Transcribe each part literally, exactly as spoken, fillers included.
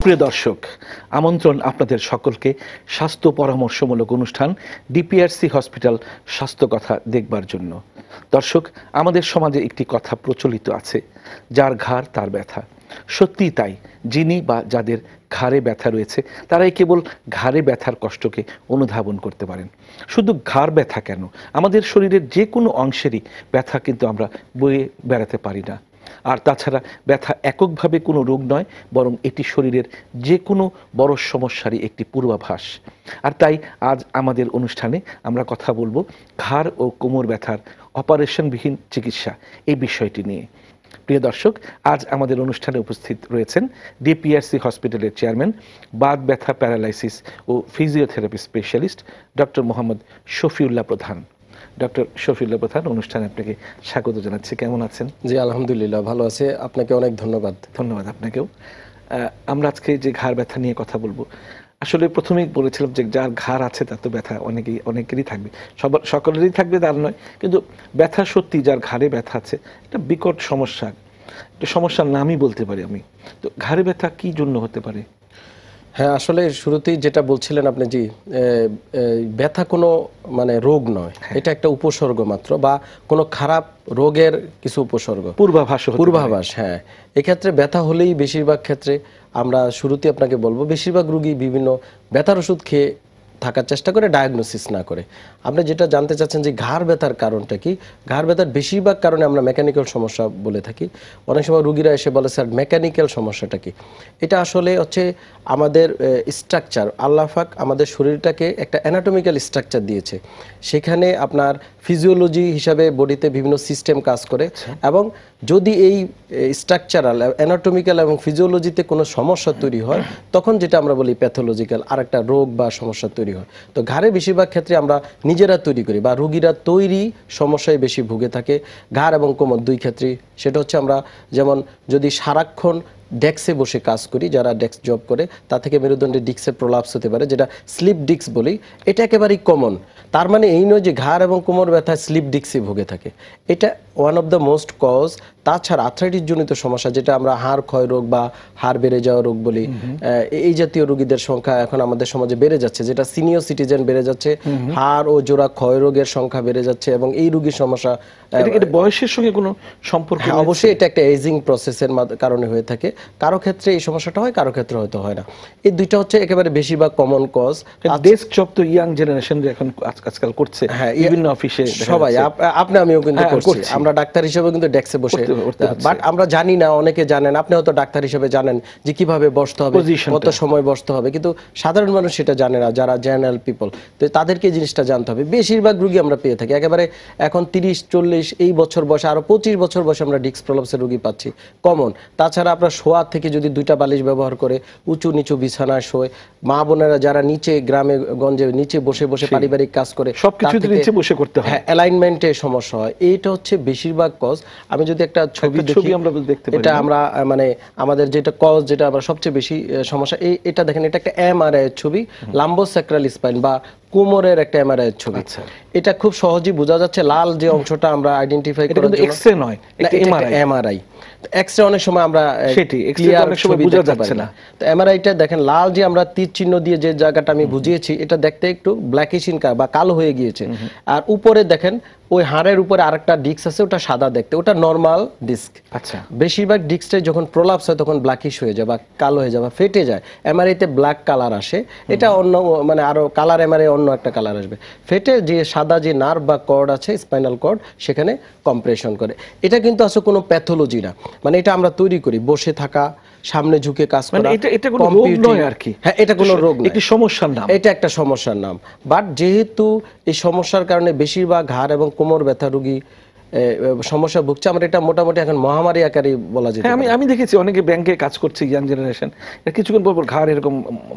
প্রিয় দর্শক, আমন্ত্রণ আপনাদের সকলকে স্বাস্থ্য পরামর্শমূলক অনুষ্ঠান ডিপিআরসি হসপিটাল স্বাস্থ্য কথা দেখবার জন্য। দর্শক, আমাদের সমাজে একটি কথা প্রচলিত আছে, যার ঘাড় তার ব্যথা। সত্যিই তাই, যিনি বা যাদের ঘাড়ে ব্যথা রয়েছে তারাই কেবল ঘাড়ে ব্যথার কষ্টকে অনুধাবন করতে পারেন। শুধু ঘাড় ব্যথা কেন, আমাদের শরীরের যে কোনো অংশেরই ব্যথা কিন্তু আমরা বয়ে বেড়াতে পারি না। আর তাছাড়া ব্যথা এককভাবে কোনো রোগ নয়, বরং এটি শরীরের যে কোনো বড় সমস্যারই একটি পূর্বাভাস। আর তাই আজ আমাদের অনুষ্ঠানে আমরা কথা বলবো ঘাড় ও কোমর ব্যথার অপারেশনবিহীন চিকিৎসা এই বিষয়টি নিয়ে। প্রিয় দর্শক, আজ আমাদের অনুষ্ঠানে উপস্থিত রয়েছেন ডিপিআরসি হসপিটালের চেয়ারম্যান, বাত ব্যথা, প্যারালাইসিস ও physiotherapy specialist doctor Mohammad Shafiullah Pradhan. Doctor Shafiullah প্রধান, অনুষ্ঠানে আপনাকে স্বাগত জানাচ্ছি। কেমন আছেন? জি, আলহামদুলিল্লাহ ভালো আছে। আপনাকে অনেক ধন্যবাদ। ধন্যবাদ আপনাকেও। আমরা আজকে যে ঘাড় ব্যথা নিয়ে কথা বলবো, আসলে প্রথমেই বলেছিলাম যে যার ঘাড় আছে তার তো ব্যথা অনেকেই অনেকেরই থাকবে, সবার সকলেরই থাকবে তার নয়, কিন্তু ব্যথা সত্যি যার ঘাড়ে ব্যথা আছে একটা বিকট সমস্যা, একটা সমস্যার নামই বলতে পারি আমি। তো ঘাড়ে ব্যথা কি জন্য হতে পারে? হ্যাঁ, আসলে শুরুতেই যেটা বলছিলেন আপনি, জি, ব্যথা কোনো মানে রোগ নয়, এটা একটা উপসর্গ মাত্র, বা কোনো খারাপ রোগের কিছু উপসর্গ, পূর্বাভাস। পূর্বাভাস হ্যাঁ। এক্ষেত্রে ব্যথা হলেই বেশিরভাগ ক্ষেত্রে আমরা শুরুতে আপনাকে বলবো, বেশিরভাগ রোগী বিভিন্ন ব্যথার ওষুধ খেয়ে থাকার চেষ্টা করে, ডায়াগনোসিস না করে। আপনি যেটা জানতে চাচ্ছেন যে ঘাড় ব্যথার কারণটা কি, ঘাড় ব্যথার বেশিরভাগ কারণে আমরা মেকানিক্যাল সমস্যা বলে থাকি। অনেক সময় রুগীরা এসে বলে, স্যার মেকানিক্যাল সমস্যাটা কি? এটা আসলে হচ্ছে আমাদের স্ট্রাকচার, আল্লাহ পাক আমাদের শরীরটাকে একটা অ্যানাটমিক্যাল স্ট্রাকচার দিয়েছে, সেখানে আপনার ফিজিওলজি হিসাবে বডিতে বিভিন্ন সিস্টেম কাজ করে, এবং যদি এই স্ট্রাকচারাল, অ্যানাটমিক্যাল এবং ফিজিওলজিতে কোনো সমস্যা তৈরি হয়, তখন যেটা আমরা বলি প্যাথোলজিক্যাল আর একটা রোগ বা সমস্যা তৈরি হয়। তো ঘাড়ে বেশিরভাগ ক্ষেত্রে আমরা নিজেরা তৈরি করি বা রোগীরা তৈরি সমস্যায় বেশি ভুগে থাকে, ঘাড় এবং কোমর দুই ক্ষেত্রেই। সেটা হচ্ছে আমরা যেমন যদি সারাক্ষণ ডেস্কে বসে কাজ করি, যারা ডেস্ক জব করে, তা থেকে মেরুদণ্ডের ডিস্কের প্রলাপস হতে পারে, যেটা স্লিপ ডিস্ক বলি। এটা একেবারেই কমন। তার মানে এই নয় যে ঘাড় এবং কোমর ব্যথা স্লিপ ডিস্কে ভুগে থাকে, এটা one of the most cause. তাছাড়া আর্থ্রাইটিস জনিত সমস্যা, যেটা আমরা হাড় ক্ষয় রোগ বা হাড় বেড়ে যাওয়া রোগ বলি, এই জাতীয় রোগীদের সংখ্যা এখন আমাদের সমাজে বেড়ে যাচ্ছে, যেটা সিনিয়র সিটিজেন বেড়ে যাচ্ছে, হাড় ও জোড়া ক্ষয় রোগের সংখ্যা বেড়ে যাচ্ছে, এবং এই রোগীর সমস্যা বয়সের সঙ্গে কোনো সম্পর্ক? অবশ্যই এটা একটা এজিং প্রসেসের কারণে হয়ে থাকে। কারো ক্ষেত্রে এই সমস্যাটা হয়, কারো ক্ষেত্রে হয়তো হয় না। এই দুইটা হচ্ছে একেবারে বেশিরভাগ কমন কজ। ডেস্ক জব তো ইয়াং জেনারেশন এখন আজকাল করছে, বিভিন্ন অফিসে সবাই, আপনি আমিও কিন্তু করছি। আমরা ডাক্তার হিসেবে কিন্তু ডেস্কে বসে, বাট আমরা জানি না, অনেকে জানেন, আপনি হয়তো ডাক্তার হিসেবে জানেন যে কিভাবে বসতে হবে, কত সময় বসতে হবে, কিন্তু সাধারণ মানুষ সেটা জানে না, যারা জেনারেল পিপল। তো তাদেরকে এই জিনিসটা জানতে হবে। বেশিরভাগ রোগী আমরা পেয়ে থাকি একেবারে এখন তিরিশ চল্লিশ এই বছর বয়সে, আরো পঁচিশ বছর বয়সে আমরা ডিস্ক প্রলাপসের রোগী পাচ্ছি, কমন। তাছাড়া আপনার শোয়া থেকে যদি দুইটা বালিশ ব্যবহার করে উঁচু নিচু বিছানায় শোয়, মা বোনেরা যারা নিচে গ্রামে গঞ্জে নিচে বসে বসে পারিবারিক কাজ করে, সবকিছু নিচে বসে করতে হয়, হ্যাঁ, অ্যালাইনমেন্টে সমস্যা হয়। এইটা হচ্ছে বেশিরভাগ কজ। আমি যদি একটা ছবি দেখি, আমরা দেখতে পারি, এটা আমরা মানে আমাদের যেটা কজ, যেটা আমরা সবচেয়ে বেশি সমস্যা, এই এটা দেখেন, এটা একটা এমআরআই এর ছবি, লাম্বোস্যাক্রাল স্পাইন বা কোমরের একটা এমআরআই এর ছবি। এটা খুব সহজেই বোঝা যাচ্ছে, লাল যে অংশটা আমরা আইডেন্টিফাই করার জন্য, এক্সরে নয়, এটা এমআরআই। এক্সরে অনেক সময় আমরা সেটি ক্লিয়ার অনেক সময় বোঝা যাচ্ছে না। তো এমআরআইটা দেখেন, লাল যে আমরা তীর চিহ্ন দিয়ে যে জায়গাটা আমি বুঝিয়েছি, এটা দেখতে একটু ব্ল্যাকিশ ইন বা কালো হয়ে গিয়েছে। আর উপরে দেখেন ওই হাড়ের উপরে আরেকটা ডিস্ক আছে, ওটা সাদা দেখতে, ওটা নরমাল ডিস্ক। আচ্ছা, বেশিরভাগ ডিস্কটাই যখন প্রলাপস হয় তখন ব্ল্যাকিশ হয়ে যায় বা কালো হয়ে যায় বা ফেটে যায়। এমআরআইতে ব্ল্যাক কালার আসে, এটা অন্য মানে আরো কালার, এমআরআই অন্য একটা কালার আসবে। ফেটে যে সাদা যে নার্ভ বা কর্ড আছে, স্পাইনাল কর্ড, সেখানে কম্প্রেশন করে। এটা কিন্তু আসলে কোনো প্যাথোলজি না, মানে এটা আমরা তৈরি করি বসে থাকা, সামনে ঝুঁকে কাজ করা, এটা এটা কোনো রোগ নয় আর কি। হ্যাঁ, এটা কোনো রোগ নয়, একটি সমস্যার নাম, এটা একটা সমস্যার নাম। বাট যেহেতু এই সমস্যার কারণে বেশিরভাগ ঘাড় এবং কোমর ব্যথা রোগী সমস্যা ভুগছে, আমরা এটা মোটামুটি এখন মহামারী আকারে বলা যায়। আমি আমি দেখেছি অনেকে ব্যাংকে কাজ করছে, ইয়াং জেনারেশন, কিছুক্ষণ পর পর ঘাড় এরকম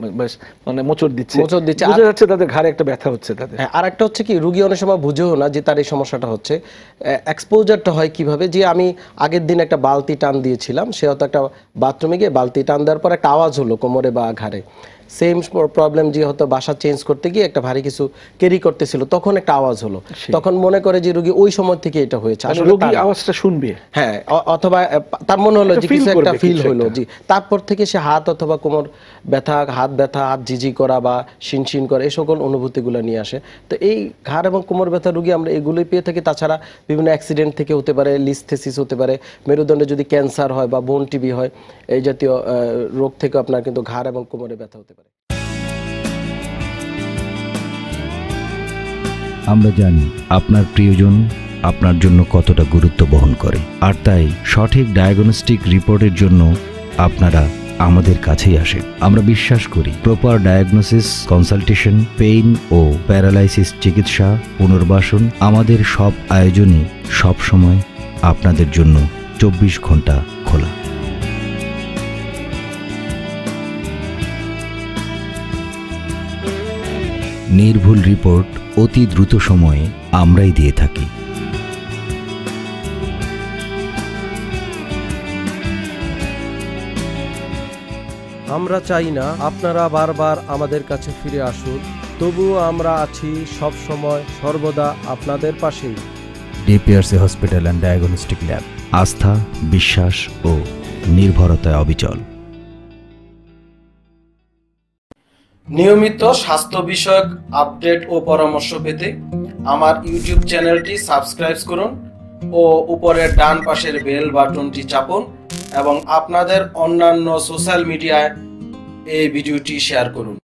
মানে মোচড় দিচ্ছে, মোচড় দিচ্ছে, বোঝা যাচ্ছে তাদের ঘাড়ে একটা ব্যথা হচ্ছে তাদের। হ্যাঁ, আর একটা হচ্ছে কি, রোগী অনেক সময় বুঝেও না যে তার এই সমস্যাটা হচ্ছে। এক্সপোজারটা হয় কিভাবে, যে আমি আগের দিন একটা বালতি টান দিয়েছিলাম, সে হয়তো একটা বাথরুমে গিয়ে বালতি টান দেওয়ার পর একটা আওয়াজ হলো কোমরে বা ঘাড়ে, সেম প্রবলেম যে হয়তো বাসা চেঞ্জ করতে গিয়ে একটা ভারী কিছু ক্যারি করতেছিল, তখন একটা আওয়াজ হলো, তখন মনে করে যে রোগী ওই সময় থেকে এটা হয়েছে, আসলে রোগী আওয়াজটা শুনবে, হ্যাঁ, অথবা তার মনে হলো যে কিছু একটা ফিল হলো, জি, তারপর থেকে সে হাত অথবা কোমর ব্যথা, হাত ব্যথা, হাত ঝিঝি করা বা শিনশিন করা এই সকল অনুভূতিগুলো নিয়ে আসে। তো এই ঘাড় এবং কোমর ব্যথা রোগী আমরা এগুলোই পেয়ে থাকি। তাছাড়া বিভিন্ন অ্যাক্সিডেন্ট থেকে হতে পারে, লিস্থেসিস হতে পারে, মেরুদণ্ডে যদি ক্যান্সার হয় বা বোন টিবি হয়, এই জাতীয় রোগ থেকে আপনার কিন্তু ঘাড় এবং কোমরে ব্যথা হতে পারে। আমরা জানি আপনার প্রিয়জন আপনার জন্য কতটা গুরুত্ব বহন করে, আর তাই সঠিক ডায়াগনস্টিক রিপোর্টের জন্য আপনারা আমাদের কাছেই আসেন। আমরা বিশ্বাস করি প্রপার ডায়াগনোসিস, কনসালটেশন, পেইন ও প্যারালাইসিস চিকিৎসা, পুনর্বাসন, আমাদের সব আয়োজনই সবসময় আপনাদের জন্য চব্বিশ ঘন্টা খোলা। নির্ভুল রিপোর্ট অতি দ্রুত সময়ে আমরাই দিয়ে থাকি। আমরা চাই না আপনারা বারবার আমাদের কাছে ফিরে আসুন, তবুও আমরা আছি সব সময় সর্বদা আপনাদের পাশেই। DPRC hospital and diagnostic lab, আস্থা, বিশ্বাস ও নির্ভরতায় অবিচল। নিয়মিত স্বাস্থ্য বিষয়ক আপডেট ও পরামর্শ পেতে আমার ইউটিউব চ্যানেলটি সাবস্ক্রাইব করুন ও উপরের ডান পাশের বেল বাটনটি চাপুন এবং আপনাদের অন্যান্য সোশ্যাল মিডিয়ায় এই ভিডিওটি শেয়ার করুন।